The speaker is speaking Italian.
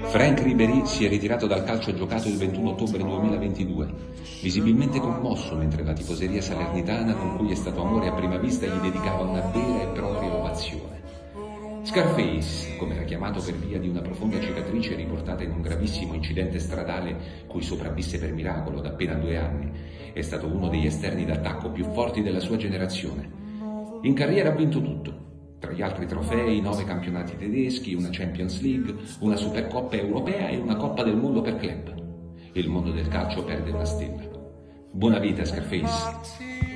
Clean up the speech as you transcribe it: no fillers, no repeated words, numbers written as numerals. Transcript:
Frank Ribéry si è ritirato dal calcio giocato il 21 ottobre 2022, visibilmente commosso mentre la tifoseria salernitana, con cui è stato amore a prima vista, gli dedicava una vera e propria ovazione. Scarface, come era chiamato per via di una profonda cicatrice riportata in un gravissimo incidente stradale cui sopravvisse per miracolo da appena 2 anni, è stato uno degli esterni d'attacco più forti della sua generazione. In carriera ha vinto tutto. Tra gli altri trofei, 9 campionati tedeschi, una Champions League, una Supercoppa europea e una Coppa del Mondo per club. Il mondo del calcio perde una stella. Buona vita, Scarface.